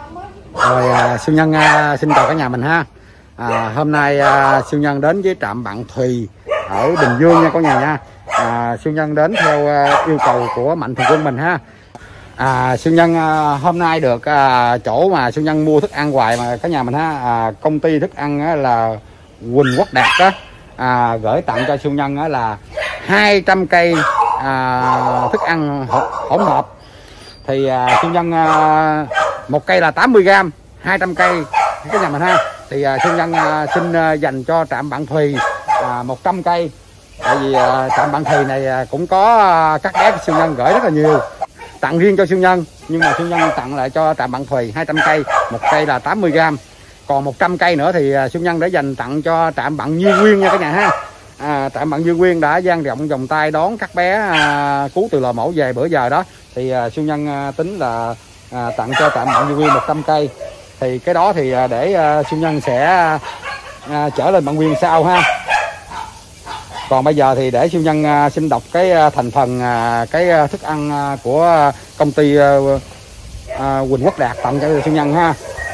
Rồi siêu nhân xin chào cả nhà mình ha. Hôm nay siêu nhân đến với trạm Bạn Thùy ở Bình Dương nha cả nhà nha. Siêu nhân đến theo yêu cầu của mạnh thường quân mình ha. Siêu nhân hôm nay được chỗ mà siêu nhân mua thức ăn hoài mà cả nhà mình ha. Công ty thức ăn là Quỳnh Quốc Đạt đó, gửi tặng cho siêu nhân là 200 cây thức ăn hỗn hợp. Thì siêu nhân một cây là 80g, 200 cây cái nhà mình ha. Thì siêu nhân xin dành cho trạm Bạn Thùy 100 cây. Tại vì trạm Bạn Thùy này cũng có các bé siêu nhân gửi rất là nhiều, tặng riêng cho siêu nhân, nhưng mà siêu nhân tặng lại cho trạm Bạn Thùy 200 cây, một cây là 80g, còn 100 cây nữa thì siêu nhân để dành tặng cho trạm Bạn Như Nguyên nha cả nhà ha. Trạm Bạn Như Nguyên đã dang rộng vòng tay đón các bé cứu từ lò mổ về bữa giờ đó, thì siêu nhân tính là tặng cho trạm Bạn Như Nguyên 100 cây. Thì cái đó thì để siêu nhân sẽ trở lên Bạn Nguyên sau ha. Còn bây giờ thì để siêu nhân xin đọc cái thành phần cái thức ăn của công ty Quỳnh Quốc Đạt tặng cho siêu nhân ha.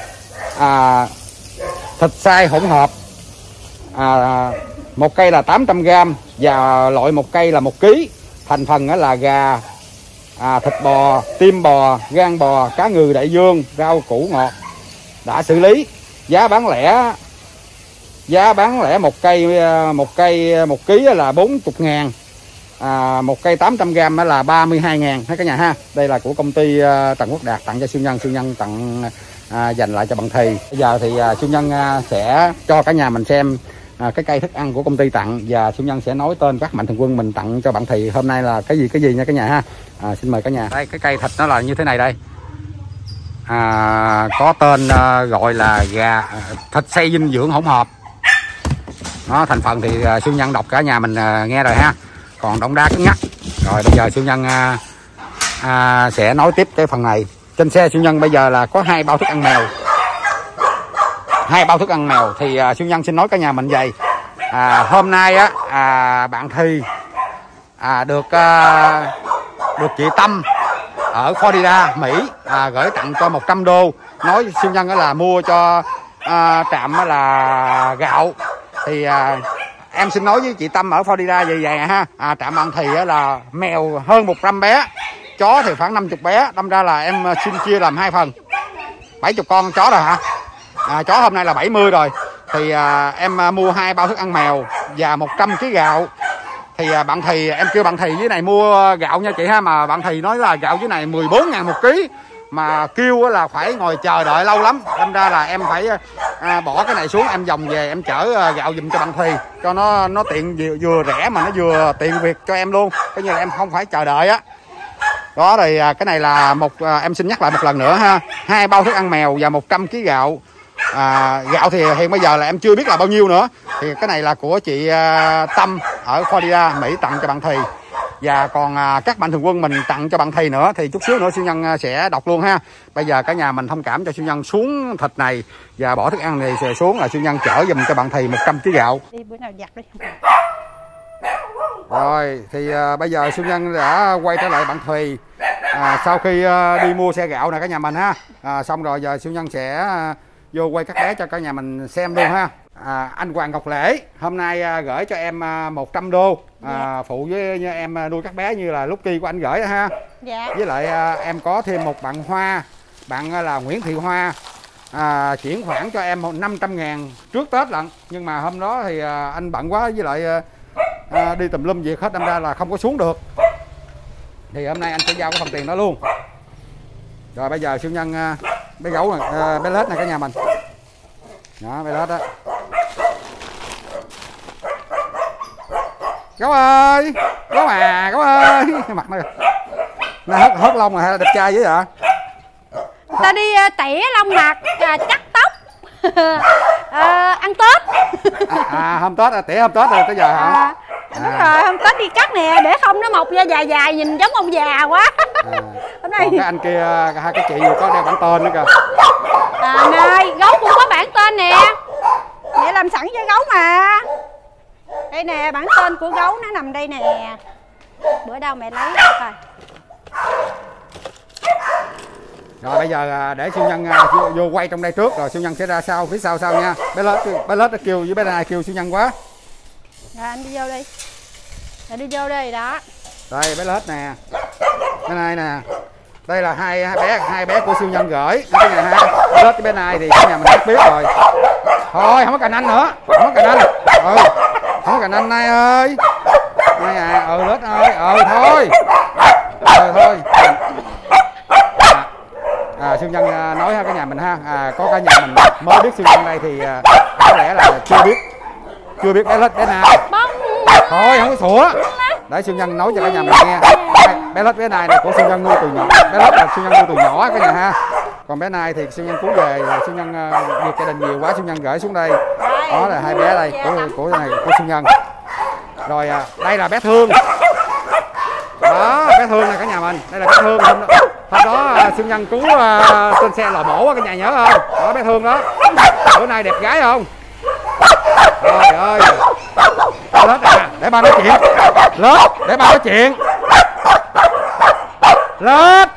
Thịt xay hỗn hợp một cây là 800g và loại một cây là 1 kg. Thành phần là gà, thịt bò, tim bò, gan bò, cá ngừ đại dương, rau củ ngọt đã xử lý. Giá bán lẻ một kg là 40.000, một cây 800g là 32.000 hết cả nhà ha. Đây là của công ty Trần Quốc Đạt tặng cho siêu nhân tặng dành lại cho Bạn Thùy. Bây giờ thì siêu nhân sẽ cho cả nhà mình xem cái cây thức ăn của công ty tặng, và siêu nhân sẽ nói tên các mạnh thường quân mình tặng cho Bạn Thùy hôm nay là cái gì nha cả nhà ha. Xin mời cả nhà. Đây, cái cây thịt nó là như thế này đây. Có tên gọi là gà thịt xay dinh dưỡng hỗn hợp. Nó thành phần thì siêu nhân đọc cả nhà mình nghe rồi ha. Còn đống đá cứng nhắc. Rồi bây giờ siêu nhân sẽ nói tiếp cái phần này. Trên xe siêu nhân bây giờ là có 2 bao thức ăn mèo. 2 bao thức ăn mèo thì siêu nhân xin nói cả nhà mình vậy. Hôm nay Bạn Thùy được chị Tâm ở Florida, Mỹ gửi tặng cho 100 đô. Nói siêu nhân là mua cho trạm là gạo. Thì em xin nói với chị Tâm ở Florida vậy ha. Trạm Bạn Thùy là mèo hơn 100 bé, chó thì khoảng 50 bé. Đâm ra là em xin chia làm 2 phần, 70 con chó rồi hả. Chó hôm nay là 70 rồi. Thì em mua 2 bao thức ăn mèo và 100 kg gạo. Thì Bạn Thùy, em kêu Bạn Thùy dưới này mua gạo nha chị ha, mà Bạn Thùy nói là gạo dưới này 14.000 1 kg, mà kêu là phải ngồi chờ đợi lâu lắm. Đâm ra là em phải bỏ cái này xuống, em vòng về em chở gạo giùm cho Bạn Thùy cho nó tiện, vừa rẻ mà nó vừa tiện việc cho em luôn, coi như là em không phải chờ đợi á. Đó thì cái này là em xin nhắc lại một lần nữa ha, 2 bao thức ăn mèo và 100 kg gạo. Gạo thì hiện bây giờ là em chưa biết là bao nhiêu nữa. Thì cái này là của chị Tâm ở Florida, Mỹ tặng cho Bạn Thùy. Và còn các mạnh thường quân mình tặng cho Bạn Thùy nữa thì chút xíu nữa siêu nhân sẽ đọc luôn ha. Bây giờ cả nhà mình thông cảm cho siêu nhân xuống thịt này và bỏ thức ăn này xuống, là siêu nhân chở giùm cho Bạn Thùy 100 kg gạo. Đi bữa nào giặt đi. Rồi thì bây giờ siêu nhân đã quay trở lại Bạn Thùy sau khi đi mua xe gạo nè cả nhà mình ha. Xong rồi giờ siêu nhân sẽ vô quay các bé cho cả nhà mình xem luôn ha. Anh Hoàng Ngọc Lễ hôm nay gửi cho em 100 đô phụ với em nuôi các bé như là lúc kia của anh gửi đó ha. Dạ. Với lại em có thêm một bạn Hoa, bạn là Nguyễn Thị Hoa, chuyển khoản cho em 500.000 trước Tết lận, nhưng mà hôm đó thì anh bận quá, với lại đi tùm lum việc hết, đâm ra là không có xuống được. Thì hôm nay anh sẽ giao cái phần tiền đó luôn. Rồi bây giờ siêu nhân bé gấu này, bé lết này cả nhà mình. Đó, bé lết đó. Gấu ơi, gấu ơi, cái mặt nó hớt lông rồi, đẹp trai dữ vậy. Ta đi tỉa lông mặt, cắt tóc, ăn Tết. Hôm Tết tỉa hôm Tết rồi tới giờ hả? Đúng rồi, hôm Tết đi cắt nè, để không nó mọc ra dài dài nhìn giống ông già quá. Còn cái anh kia, hai cái chị vừa có đeo bản tên nữa kìa. Này, gấu cũng có bản tên nè. Để làm sẵn cho gấu mà. Đây nè, bản tên của gấu nó nằm đây nè. Bữa đâu mẹ lấy coi. Rồi bây giờ để siêu nhân vô quay trong đây trước, rồi siêu nhân sẽ ra sau phía sau nha. Bé lết nó kêu với bé này kêu siêu nhân quá. Rồi anh đi vô đi. Rồi đi vô đây đó. Đây bé lết nè, bé này nè. Đây là hai bé của siêu nhân gửi cái này ha. Bé lết với bé này thì cái nhà mình biết rồi. Thôi không có cành anh nữa, không có cành anh. Ừ, không có cành anh này ơi. Này à, lết ơi, thôi. Thôi. Siêu nhân nói ha cả nhà mình ha, có cả nhà mình mới biết siêu nhân đây thì có lẽ là chưa biết bé lết bé nào. Thôi không có sủa, để siêu nhân nói cho cả nhà mình nghe. Bé lết bé này là của siêu nhân nuôi từ nhỏ, bé lết là siêu nhân nuôi từ nhỏ cả nhà ha. Còn bé này thì siêu nhân cứu về, siêu nhân việc gia đình nhiều quá siêu nhân gửi xuống đây. Đó là hai bé đây của siêu nhân. Rồi đây là bé Thương. Đó, bé Thương này cả nhà mình, đây là bé Thương. Hôm đó siêu nhân cứu trên xe lò mổ cả nhà nhớ không? Đó bé Thương đó. Bữa nay đẹp gái không? Trời ơi. Lết à, để ba nói chuyện. Lết, để ba nói chuyện. Lết.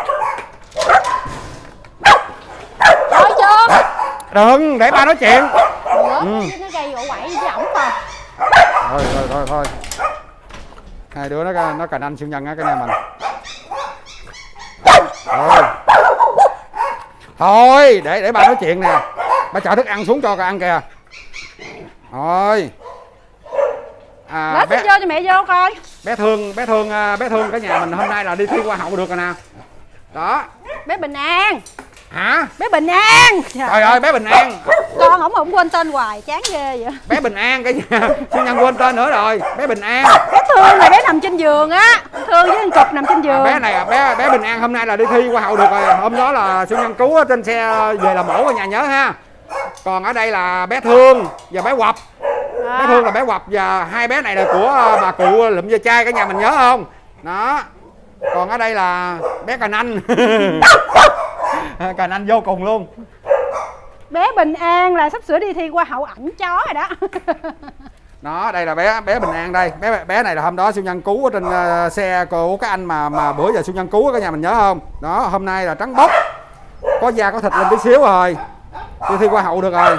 Thôi chưa? Đừng, để ba nói chuyện. Nó gây gỗ quậy với ổng rồi. Thôi. Hai đứa nó cành anh siêu nhân á cái nhà mình. Thôi, để ba nói chuyện nè. Ba chở thức ăn xuống cho ăn kìa. Thôi. Lết vô cho mẹ vô coi. Bé Thương cả nhà mình hôm nay là đi thi hoa hậu được rồi nè. Đó. Bé Bình An. Hả? Bé Bình An. Trời ơi bé Bình An. Con ổng không quên tên hoài, chán ghê vậy. Bé Bình An cả nhà, siêu nhân quên tên nữa rồi. Bé Bình An. Bé Thương này bé nằm trên giường á. Thương với anh Cục nằm trên giường. Bé này bé Bình An hôm nay là đi thi hoa hậu được rồi. Hôm đó là siêu nhân cứu trên xe về làm mổ ở nhà nhớ ha. Còn ở đây là bé Thương và bé Quặp. Bé Thương là bé Quặp và hai bé này là của bà cụ lụm dây chai cả nhà mình nhớ không? Đó. Còn ở đây là bé Cành Anh. Cành Anh vô cùng luôn. Bé Bình An là sắp sửa đi thi hoa hậu ảnh chó rồi đó. Đó, đây là bé Bình An đây. Bé này là hôm đó siêu nhân cứu ở trên xe của cái anh mà bữa giờ siêu nhân cứu cả nhà mình nhớ không? Đó, hôm nay là trắng bóc. Có da có thịt lên tí xíu rồi. Đi thi hoa hậu được rồi.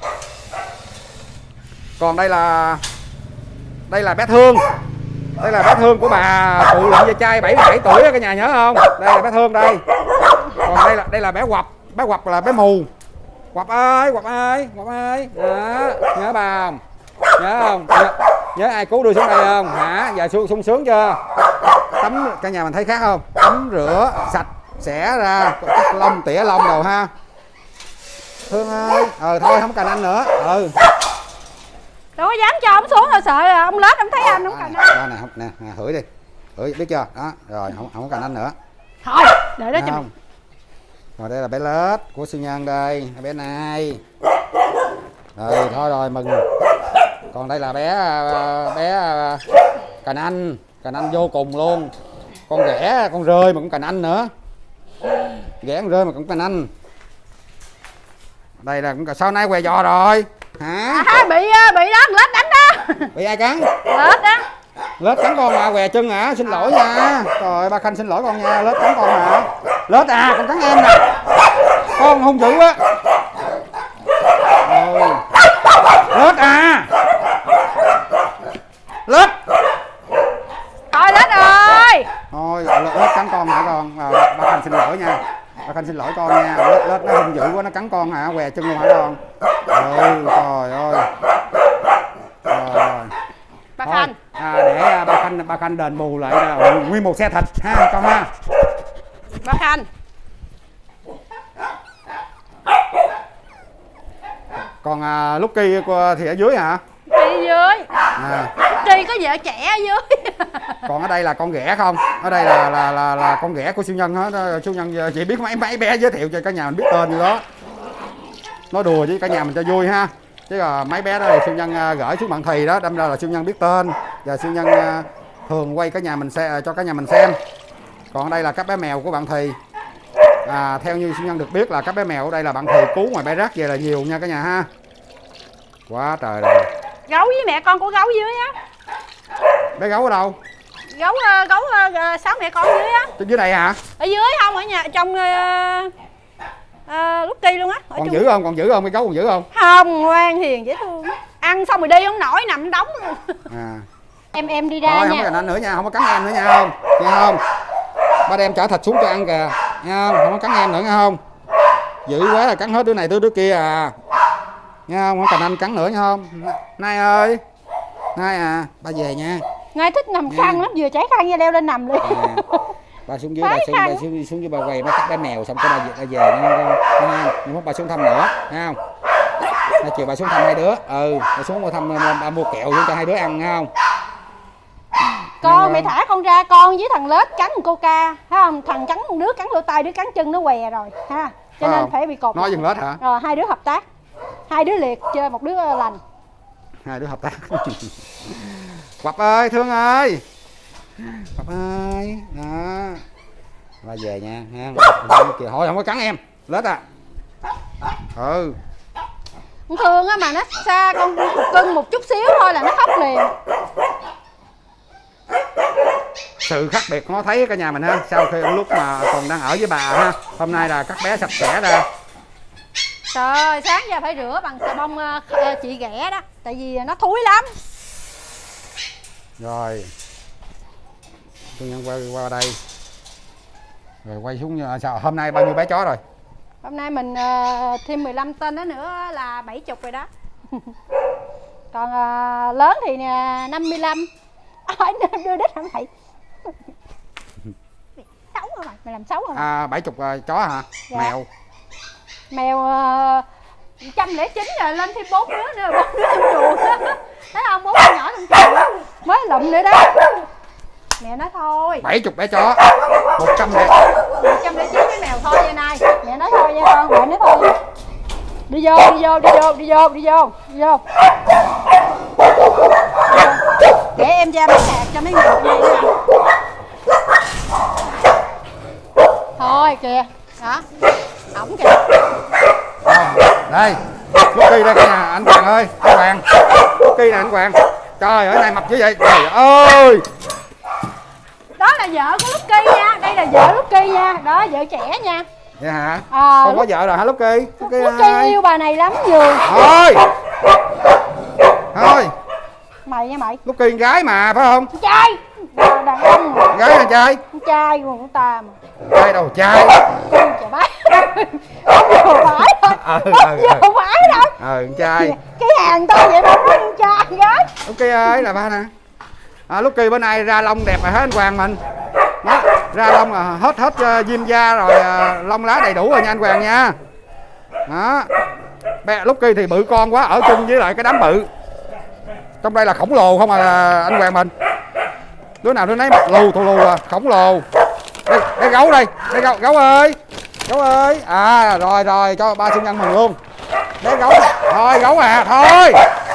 Còn đây là bé Thương. Đây là bé Thương của bà cụ lụm dây chai 77 tuổi đó cả nhà nhớ không? Đây là bé Thương đây. Còn đây là bé Quặp. Bé Quặp là bé mù. Quặp ơi. Đó, nhớ bà không? Nhớ không? Nhớ ai cứu đưa xuống đây không? Hả? Giờ sung sướng chưa? Tắm cả nhà mình thấy khác không? Tắm rửa sạch sẽ ra cắt lông tỉa lông đầu ha. Thương ơi. Thôi không cần anh nữa. Đâu có dám cho ông xuống rồi sợ là ông lết ông thấy anh không cần anh. Đó này không nè, hửi đi. Hửi biết chưa? Đó, rồi không cần anh nữa. Thôi, để đó cho không. Rồi đây là bé lết của siêu nhân đây, bé này. Rồi thôi rồi mừng. Còn đây là bé Cành Anh vô cùng luôn. Con ghẻ, con rơi mà cũng Cành Anh nữa. Ghẻ con rơi mà cũng Cành Anh. Đây là cũng sau nay què giò rồi. Hả? Bị đó, lết đánh đó. Bị ai cắn? Lết đó. Lết cắn con mà què chân hả? Xin lỗi nha. Trời ba Khanh xin lỗi con nha, lết cắn con hả? Lết à, con cắn em nè. Con hung dữ quá. Lết à. Lết. Thôi Lết ơi. Thôi lết cắn con hả con? Ba Khanh xin lỗi nha. Ba Khanh xin lỗi con nha. Lết nó hung dữ quá, nó cắn con hả? Què chân luôn hả con? Trời ơi. Rồi. Ba Khanh. Để ba Khanh đền bù lại nguyên một xe thịt ha con ha. Ba Khanh. Còn Lucky thì ở dưới hả? Đi dưới. Đi có vợ trẻ ở dưới. Còn ở đây là con ghẻ không? Ở đây là con ghẻ của siêu nhân hết. Siêu nhân chỉ biết mấy bé giới thiệu cho cả nhà mình biết tên gì đó. Nói đùa với cả nhà mình cho vui ha. Chứ là mấy bé đó thì siêu nhân gửi xuống bạn Thì đó, đâm ra là siêu nhân biết tên và siêu nhân thường quay cả nhà mình cho cả nhà mình xem. Còn ở đây là các bé mèo của bạn Thì. Theo như siêu nhân được biết là các bé mèo ở đây là bạn Thì cứu ngoài bãi rác về là nhiều nha cả nhà ha. Quá trời rồi. Gấu với mẹ con của gấu dưới á. Bé gấu ở đâu? Gấu 6 mẹ con dưới á. Trên dưới này hả? Ở dưới không, ở nhà trong lúc kỳ luôn á. Còn giữ không? Còn giữ không? Cái gấu còn giữ không? Không, ngoan hiền dễ thương. Ăn xong rồi đi không nổi, nằm đóng luôn. À. Em đi ra thôi, nha. không có cành anh nữa nha, không có cắn em nữa nha không? Nghe không? Ba đem chở thịt xuống cho ăn kìa. Nghe không? Không có cắn em nữa nghe không? Dữ quá là cắn hết đứa này tới đứa kia à. Nghe không? Không có cành anh cắn nữa nha không? Nay ơi. Nay à, ba về nha. Ngay thích nằm khăn lắm, vừa chảy khăn nha, leo lên nằm đi. Ba xuống dưới, ba xuống dưới ba quay, ba cắt bé mèo xong cho ba về nha. Nhưng mà ba xuống thăm nữa, nghe không? Chiều bà xuống thăm hai đứa, bà xuống thăm, ba mua kẹo luôn cho hai đứa ăn, nghe không? Con mày thả con ra, con với thằng Lết cắn Coca, thấy không? Thằng cắn một đứa cắn lỗ tai, đứa cắn chân nó què rồi, ha. Cho nên phải bị cột. Nói dừng Lết hả? Rồi hai đứa hợp tác, hai đứa liệt chơi một đứa lành. Hai đứa hợp tác. Quặp ơi, Thương ơi, Quặp ơi, đó, ba về nha, ha. Kìa, thôi không có cắn em, Lết à. Thương á mà nó xa con cưng một chút xíu thôi là nó khóc liền. Sự khác biệt nó thấy cả nhà mình ha, sau khi lúc mà còn đang ở với bà ha, hôm nay là các bé sạch sẽ ra. Trời ơi, sáng giờ phải rửa bằng xà bông chị ghẻ đó, tại vì nó thúi lắm. Rồi tôi nhân qua đây rồi quay xuống. Sao hôm nay bao nhiêu bé chó rồi? Hôm nay mình thêm 15 tên đó nữa là 70 rồi đó. Còn lớn thì 55. Đưa đít hả mày? Xấu hả mày? Mày làm xấu hả mày? 70 chó hả? Dạ. Mèo 109 rồi, lên thêm 4 đứa nữa, 4 đứa trong chuồng. Thấy không? 4 đứa nhỏ trong chuồng mới lụm nữa đó. Mẹ nói thôi. 70 bé chó, 109 cái mèo thôi vậy này. Mẹ nói thôi nha con, mẹ nói thôi. Đi vô. Để em ra mấy hạt cho mấy người này nè. Thôi kìa, đó, ổng kìa. Đây, Lucky đây cả nhà, anh Hoàng ơi, anh Hoàng. Lucky nè anh Hoàng. Trời ơi, này mập dữ vậy, trời ơi. Đó là vợ của Lucky nha, đây là vợ Lucky nha, đó vợ trẻ nha. Vậy hả? Con có vợ rồi hả Lucky? Lucky yêu bà này lắm vừa. Thôi. Mày nha mày. Lucky con gái mà phải không? Con trai. Đàn ông mà. Gái hay trai? Con trai của ta mà. Trai đâu trai. Trời bái. Không vừa phải đâu. Không vừa phải đâu. Con trai. Cái hàng to vậy mà nói con trai gái. Lucky ơi là ba nè. Lucky bữa nay ra lông đẹp rồi hết anh Hoàng mình. Đó, ra lông là hết diêm da rồi, lông lá đầy đủ rồi nha anh Hoàng nha. Đó. Lucky thì bự con quá, ở chung với lại cái đám bự. Trong đây là khổng lồ không à anh Hoàng mình. Đứa nào đứa nấy mặt lù thù lù à, khổng lồ. Đây gấu đây, gấu ơi. Gấu ơi. Rồi cho ba sinh nhân mừng luôn. Bé gấu. Thôi gấu à, thôi.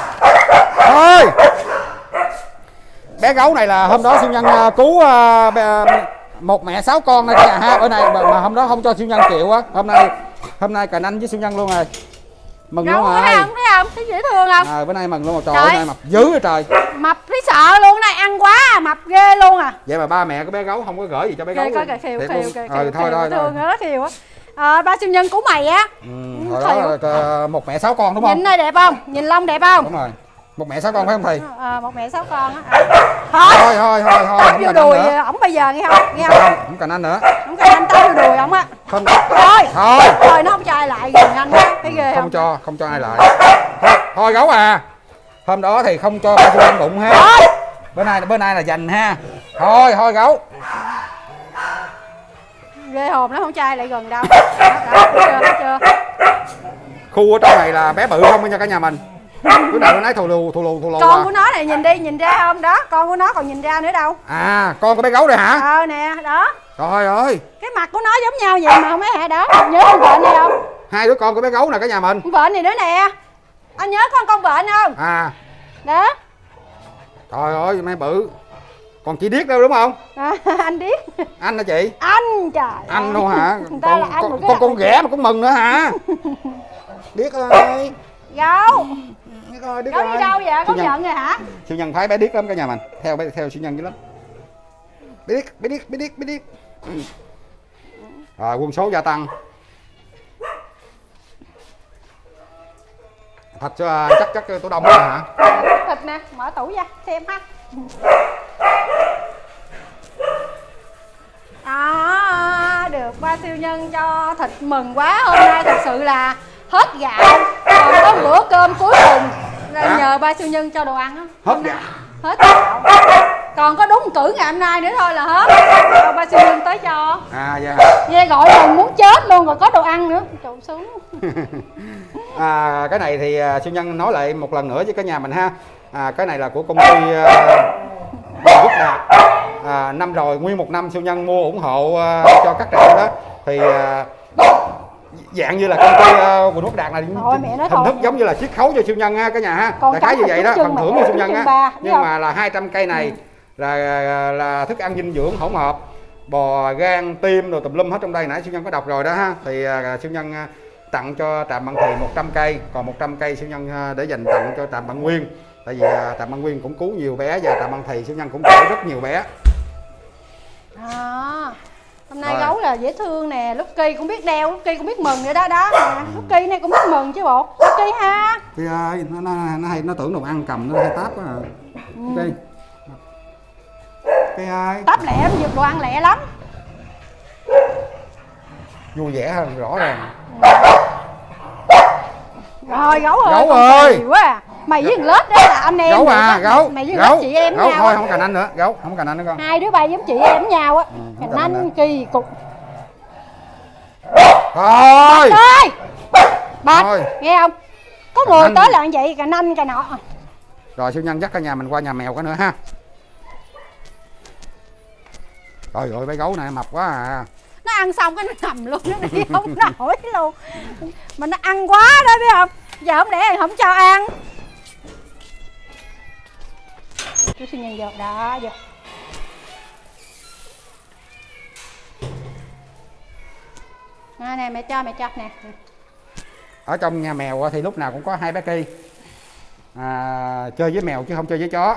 Bé gấu này là hôm đó siêu nhân cứu một mẹ 6 con đây cả nhà ha. Bữa nay mà hôm đó không cho siêu nhân chịu á. Hôm nay cành anh với siêu nhân luôn rồi. Mừng Gấu luôn rồi. Thấy không? Thấy dễ thương không? Bữa nay mừng luôn rồi, trời ơi, nay mập dữ rồi trời. Mập thấy sợ luôn, này ăn quá mập ghê luôn à. Vậy mà ba mẹ của bé gấu không có gửi gì cho bé gấu. Coi kìa, khiều. Thôi. Thương nó khiều á. Ba siêu nhân của mày á. Hồi đó một mẹ 6 con đúng không? Nhìn đây đẹp không? Nhìn lông đẹp không? Đúng rồi. Một mẹ 6 con phải không thầy? Một mẹ 6 con á. Thôi. Không vô đùi ổng bây giờ nghe không? Không cần anh nữa. Không cần anh tới vô đùi ổng á. Không. Thôi nó không cho ai lại gần anh á. Thấy ghê không? Không cho ai lại. Thôi gấu à. Hôm đó thì không cho ba siêu nhân đụng ha. Bữa nay là dành ha. Thôi gấu. Ghê hồn, nó không cho ai lại gần đâu. Đó, chưa. Khu ở trong này là bé bự không nha cả nhà mình. Bữa nào nó nói thù lù. Con của nó này nhìn đi, nhìn ra không? Đó, con của nó còn nhìn ra nữa đâu. Con của bé gấu đây hả? Nè, đó. Trời ơi. Cái mặt của nó giống nhau vậy mà không thấy hả đó. Nhớ con vợ này không? Hai đứa con của bé gấu nè cả nhà mình. Con vợ này nữa nè. Anh nhớ con vợ không? Đó. Trời ơi, mấy bự. Còn chị Điếc đâu đúng không? Anh Điếc. Anh hả chị? Anh trời. Anh luôn hả? Con ghẻ mà cũng mừng nữa hả? Điếc ơi. Gấu. Điếc Gấu đi đâu vậy? Gấu giận rồi hả? Siêu nhân phái bé Điếc lắm cả nhà mình. Theo siêu nhân dữ lắm. biết. Rồi quân số gia tăng. Thịt chắc tủ đông rồi hả? Thịt nè, mở tủ ra xem ha. Đó, được ba siêu nhân cho thịt, mừng quá. Hôm nay thật sự là hết gạo, còn có bữa cơm cuối cùng là nhờ ba siêu nhân cho đồ ăn á. Hết gạo. Hết gạo. Còn có đúng cử ngày hôm nay nữa thôi là hết. Rồi ba siêu nhân tới cho. Dạ. Nghe gọi mình muốn chết luôn, rồi có đồ ăn nữa. Trộn xuống. Cái này thì siêu nhân nói lại một lần nữa với cả nhà mình ha. Cái này là của công ty Quốc Đạt. Năm rồi, nguyên một năm siêu nhân mua ủng hộ cho các trạm đó. Thì dạng như là công ty Quỳnh Quốc Đạt này hình thức giống như là chiết khấu cho siêu nhân ha cả nhà ha. Đại khái như vậy đó, phần thưởng cho siêu nhân á. Nhưng mà là 200 cây này là thức ăn dinh dưỡng hỗn hợp, bò, gan, tim rồi tùm lum hết trong đây, nãy siêu nhân có đọc rồi đó ha. Thì siêu nhân tặng cho trạm Bạn Thì 100 cây, còn 100 cây siêu nhân để dành tặng cho trạm Bạn Nguyên. Tại vì trạm Bạn Nguyên cũng cứu nhiều bé và trạm Bạn Thì siêu nhân cũng cứu rất nhiều bé. Hôm nay gấu là dễ thương nè, Lucky cũng biết đeo, Lucky cũng biết mừng nữa đó đó nè. Lucky này cũng biết mừng chứ bộ. Lucky ha. Thì nó hay nó tưởng đồ ăn cầm nó hay táp quá à. Lucky. Cái ai? Táp lẹ, nó giật đồ ăn lẹ lắm. Vui vẻ hơn rõ ràng. Rồi gấu ơi. Gấu ơi. Quá à. Mày với thằng Lết đó là anh em. Gấu à, gấu. Mày với thằng Lết chị em gấu nhau. Thôi không cần anh nữa, gấu, không cần anh nữa con. Hai đứa bay giống chị em nhau á. Anh kỳ cục. Thôi. Bạch, nghe không? Có người tới là như vậy, cà nanh cà nọ. Rồi siêu nhân dắt cả nhà mình qua nhà mèo cái nữa ha. Trời ơi, bé gấu này mập quá à. Nó ăn xong cái nó nằm luôn, nó đi không nổi luôn. Mà nó ăn quá đó biết không? Giờ không để không cho ăn. Chú siêu nhân giọt đó, giọt. Nè mẹ cho nè. Ở trong nhà mèo thì lúc nào cũng có 2 bé Ki. Chơi với mèo chứ không chơi với chó.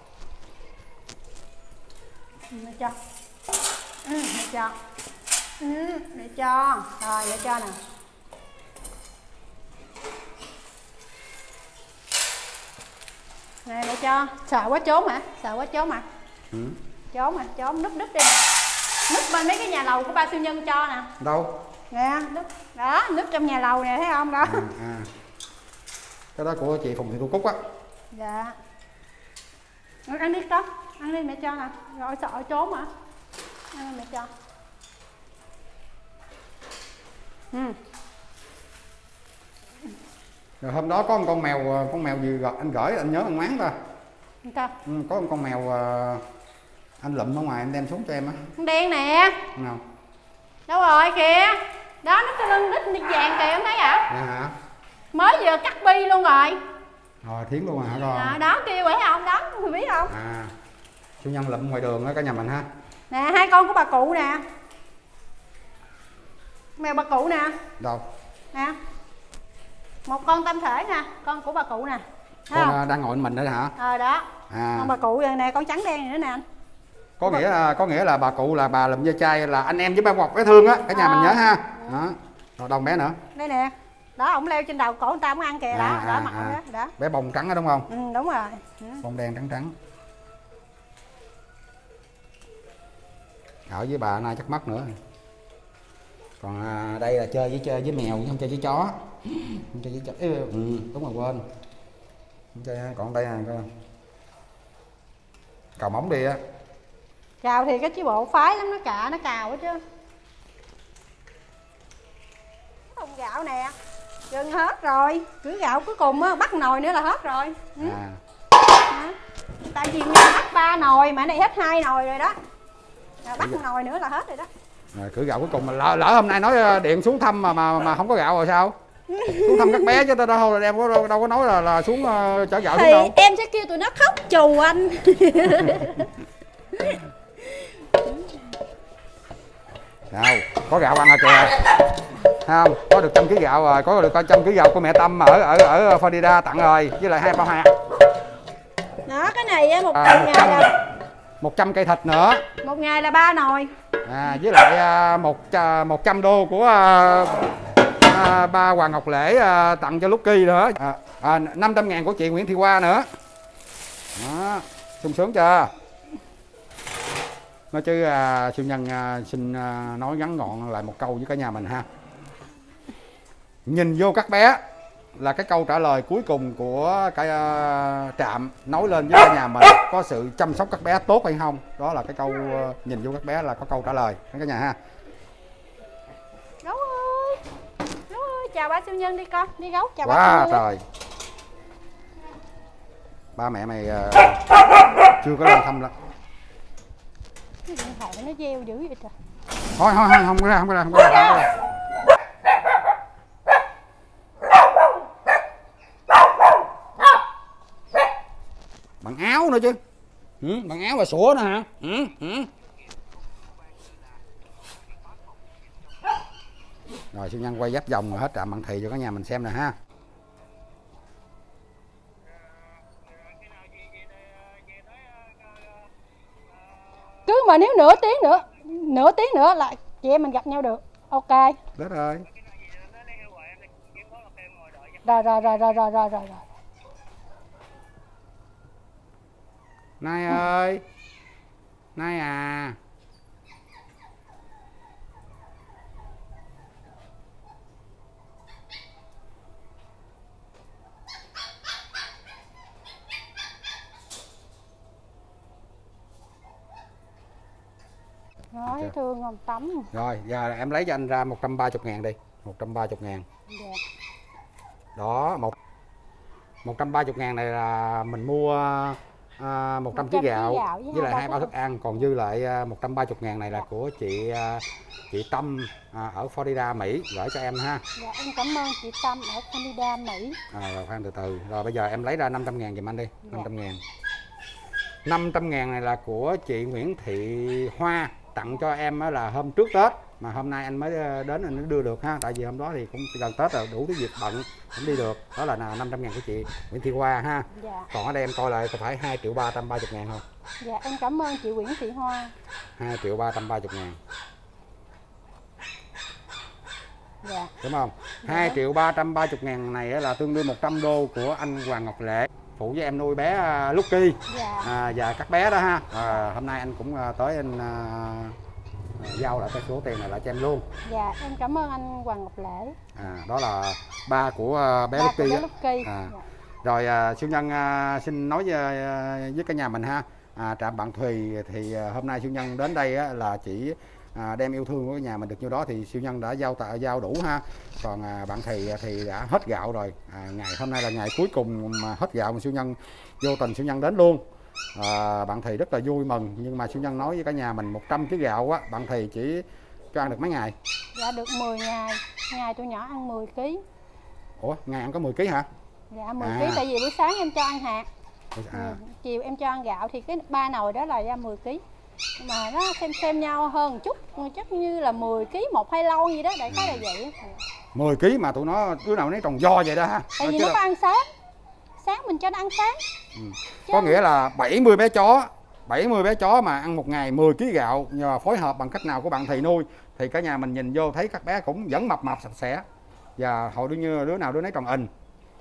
Mẹ cho. Mẹ cho. Để cho. Rồi để cho nè. Nè để cho. Sợ quá trốn hả? Sợ quá trốn mà. Trốn mà, trốn núp đi nè. Núp bên mấy cái nhà lầu của ba siêu nhân cho nè. Đâu? Nè, núp. Đó, núp trong nhà lầu nè, thấy không đó. Cái đó của chị Phùng Thị Thu Cúc á. Dạ. Ăn đi đó. Ăn đi mẹ cho nè. Rồi sợ trốn hả? Ăn đi mẹ cho. Rồi hôm đó có một con mèo gì anh gửi anh nhớ ăn máng ta. Có một con mèo anh lụm ở ngoài anh đem xuống cho em á. Con đen nè. Nào. Đâu rồi kìa. Đó nó cái lưng đít vàng kìa không thấy hả? Dạ hả? Mới vừa cắt bi luôn rồi. Rồi thiến luôn hả con? Đó kêu phải không? Đó, người biết không? Siêu nhân lụm ngoài đường đó cả nhà mình ha. Nè, 2 con của bà cụ nè. Mèo bà cụ nè. Đâu? Nè. Một con tam thể nè, con của bà cụ nè. Thấy con không? đang ngồi mình đó hả? Đó. Con bà cụ này nè, con trắng đen này nữa nè anh. Có nghĩa là bà cụ là bà lụm da chai là anh em với ba Ngọc bé Thương á, cả nhà mình nhớ ha. Đó. Rồi đồng bé nữa. Đây nè. Đó, ổng leo trên đầu cổ người ta không ăn kìa đó, mặt đó. Bé bông trắng đó đúng không? Đúng rồi. Bông đen trắng. Ở với bà nay chắc mất nữa. Còn đây là chơi với mèo chứ không chơi với chó. Không chơi với chó. Đúng rồi quên. Không chơi, còn đây nè coi. Cào móng đi á. Cào thì cái chứ bộ phái lắm, nó cào hết chứ. Thùng gạo nè. Gần hết rồi. Cứ gạo cuối cùng á, bắt nồi nữa là hết rồi. Tại vì mình bắt 3 nồi mà này hết 2 nồi rồi đó. Bắt nồi nữa là hết rồi đó. Rồi cử gạo cuối cùng mà lỡ hôm nay nói điện xuống thăm mà không có gạo rồi sao? Xuống thăm các bé chứ đâu em đâu có nói là xuống chở gạo thì xuống đâu. Em sẽ kêu tụi nó khóc chù anh. Nào, có gạo ăn rồi kìa. Không, có được 100 kg gạo rồi, có được 100 kg gạo của mẹ Tâm ở Florida tặng rồi, với lại 2 bao hạt. Đó, cái này một ngày là 100 cây thịt nữa. Một ngày là 3 nồi. Với lại 100 đô của ba Hoàng Ngọc Lễ tặng cho Lucky nữa. 500.000 của chị Nguyễn Thị Hoa nữa. Đó, sung sướng chưa? Nói chứ siêu nhân xin nói ngắn gọn lại một câu với cả nhà mình ha. Nhìn vô các bé là cái câu trả lời cuối cùng của cái trạm nói lên với cả nhà mình có sự chăm sóc các bé tốt hay không. Đó là cái câu nhìn vô các bé là có câu trả lời cả nhà ha. Gấu ơi, gấu ơi, chào ba siêu nhân đi con, đi gấu chào quá ba siêu nhân. Trời, ba mẹ mày chưa có lên thăm lắm. Cái điện thoại nó gieo dữ vậy trời. Thôi không có ra. Bằng áo nữa chứ. Bằng áo và sủa nữa hả? Rồi siêu nhân quay giáp vòng rồi hết trạm Bằng Thì cho cả nhà mình xem nè ha. Cứ mà nếu nửa tiếng nữa là chị em mình gặp nhau được. Ok. Hết rồi. Rồi. Nay ơi. Nay à. Nói thương không tắm. Rồi giờ em lấy cho anh ra 130.000 đi. 130.000. Dạ. Đó, 130.000 này là mình mua 100 kg gạo với lại 2 bao thức ăn, còn dư lại 130.000 này là của chị Tâm ở Florida, Mỹ gửi cho em ha. Dạ em cảm ơn chị Tâm ở Florida, Mỹ. Rồi khoan từ từ. Rồi bây giờ em lấy ra 500.000 giùm anh đi. 500.000. 500.000 này là của chị Nguyễn Thị Hoa tặng cho em là hôm trước Tết, mà hôm nay anh mới đến anh mới đưa được ha, tại vì hôm đó thì cũng gần Tết rồi, đủ cái việc bận không đi được. Đó là 500.000 của chị Nguyễn Thị Hoa ha. Dạ. Còn ở đây em coi lại có phải 2.330.000 không? Dạ em cảm ơn chị Nguyễn Thị Hoa. 2.330.000. Dạ. Đúng không? 2.330.000 này là tương đương 100 đô của anh Hoàng Ngọc Lễ phụ với em nuôi bé Lucky. Dạ. Và các bé đó ha. Hôm nay anh cũng tới anh giao lại cái số tiền này lại cho em luôn. Dạ em cảm ơn anh Hoàng Ngọc Lễ. Đó là ba của bé Lucky. Dạ. Rồi siêu nhân xin nói với cả nhà mình ha. Trạm Bạn Thùy thì hôm nay siêu nhân đến đây là chỉ đem yêu thương của nhà mình được nhiêu đó thì siêu nhân đã giao đủ ha. Còn Bạn thì đã hết gạo rồi. Ngày hôm nay là ngày cuối cùng mà hết gạo mà siêu nhân vô tình siêu nhân đến luôn. Bạn Thì rất là vui mừng, nhưng mà siêu nhân nói với cả nhà mình 100 kg gạo á, Bạn Thì chỉ cho ăn được mấy ngày? Dạ được 10 ngày. Ngày tụi nhỏ ăn 10 kg. Ủa, ngày ăn có 10 kg hả? Dạ 10 kg, tại vì buổi sáng em cho ăn hạt. Chiều em cho ăn gạo thì cái 3 nồi đó là ra 10 kg. Mà nó xem nhau hơn một chút, chắc như là 10 kg 1-2 lon gì đó, đại khái là vậy. 10 kg mà tụi nó đứa nào nấy tròn do vậy đó ha. Tại vì nó có ăn sáng mình cho nó ăn sáng. Có nghĩa là 70 bé chó mà ăn một ngày 10 kg gạo, nhờ phối hợp bằng cách nào của Bạn Thì nuôi thì cả nhà mình nhìn vô thấy các bé cũng vẫn mập sạch sẽ và hồi đứa nào đứa nấy tròn ình.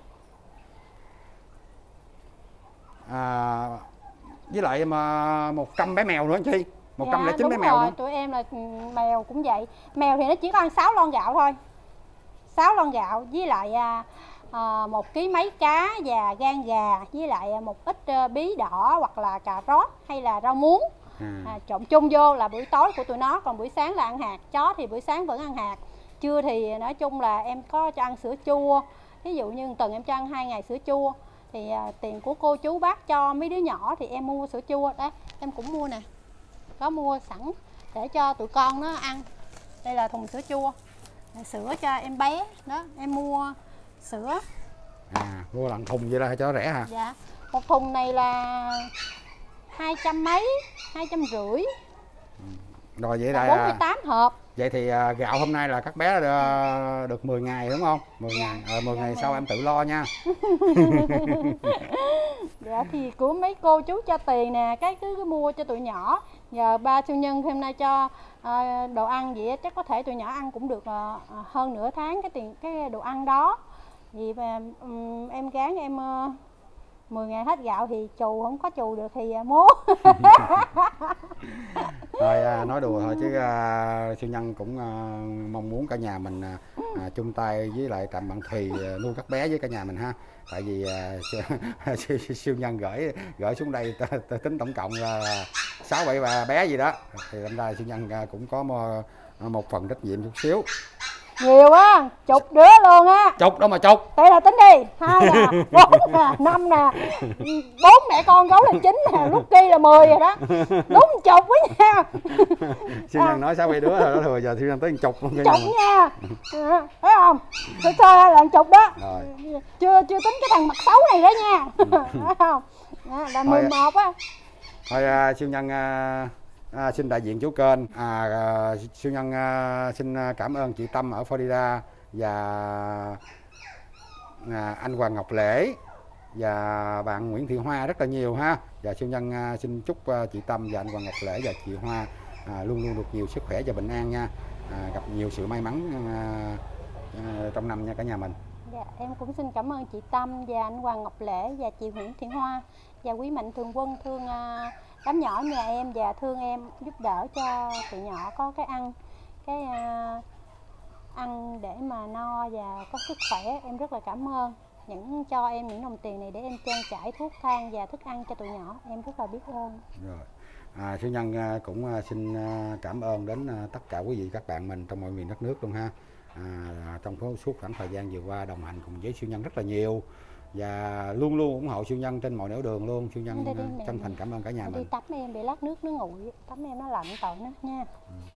Với lại mà 100 bé mèo nữa anh Chi, 109 bé mèo nữa. Tụi em là mèo cũng vậy. Mèo thì nó chỉ có ăn 6 lon gạo thôi, 6 lon gạo với lại 1 kg mấy cá và gan gà, với lại một ít bí đỏ hoặc là cà rốt hay là rau muống. Trộn chung vô là buổi tối của tụi nó, còn buổi sáng là ăn hạt. Chó thì buổi sáng vẫn ăn hạt, trưa thì nói chung là em có cho ăn sữa chua. Ví dụ như tuần em cho ăn 2 ngày sữa chua thì tiền của cô chú bác cho mấy đứa nhỏ thì em mua sữa chua. Đấy em cũng mua nè, có mua sẵn để cho tụi con nó ăn. Đây là thùng sữa chua, sữa cho em bé đó, em mua sữa. Mua lần thùng vậy là cho rẻ hả? Dạ, một thùng này là 200 mấy, 250. Rồi vậy là 48 hộp. Vậy thì gạo hôm nay là các bé được 10 ngày đúng không? 10 ngày. 10 ngày sau em tự lo nha. Dạ thì của mấy cô chú cho tiền nè, cái cứ mua cho tụi nhỏ. Giờ ba siêu nhân hôm nay cho đồ ăn vậy chắc có thể tụi nhỏ ăn cũng được hơn nửa tháng cái đồ ăn đó. Vì mà em gán em 10 ngày hết gạo thì trù, không có trù được thì mua. Thôi nói đùa thôi chứ siêu nhân cũng mong muốn cả nhà mình chung tay với lại Trạm Bạn Thùy nuôi các bé với cả nhà mình ha. Tại vì siêu nhân gửi xuống đây tính tổng cộng là 6-7 bé gì đó, thì hôm nay siêu nhân cũng có một phần trách nhiệm chút xíu. Nhiều á, chục đứa luôn á. Chục đâu mà chục. Đây là tính đi, 2 nè, 4 nè, 5 nè, 4 mẹ con gấu là 9 nè, lúc kia là 10 rồi đó. Đúng chục quá nha. Siêu nhân nói 6-7 đứa rồi đó, rồi giờ siêu nhân tới chục luôn. Chục nha. Thấy không? Sơ sơ là chục đó. Rồi. Chưa tính cái thằng mặt xấu này đó nha. Thấy không? Là 11 á. Thôi siêu nhân xin đại diện chủ kênh siêu nhân xin cảm ơn chị Tâm ở Florida và anh Hoàng Ngọc Lễ và bạn Nguyễn Thị Hoa rất là nhiều ha. Và siêu nhân xin chúc chị Tâm và anh Hoàng Ngọc Lễ và chị Hoa luôn luôn được nhiều sức khỏe và bình an nha, gặp nhiều sự may mắn trong năm nha cả nhà mình. Dạ, em cũng xin cảm ơn chị Tâm và anh Hoàng Ngọc Lễ và chị Nguyễn Thị Hoa và quý mạnh thường quân thương đám nhỏ nhà em và thương em, giúp đỡ cho tụi nhỏ có cái ăn để mà no và có sức khỏe. Em rất là cảm ơn cho em những đồng tiền này để em trang trải thuốc thang và thức ăn cho tụi nhỏ. Em rất là biết ơn. Rồi, siêu nhân cũng xin cảm ơn đến tất cả quý vị các bạn mình trong mọi miền đất nước luôn ha. Trong suốt khoảng thời gian vừa qua đồng hành cùng với siêu nhân rất là nhiều và luôn luôn ủng hộ siêu nhân trên mọi nẻo đường luôn. Siêu nhân chân thành cảm ơn cả nhà mình. Đi tắm em để lát nước nó nguội, tắm em nó lạnh tội nó nha.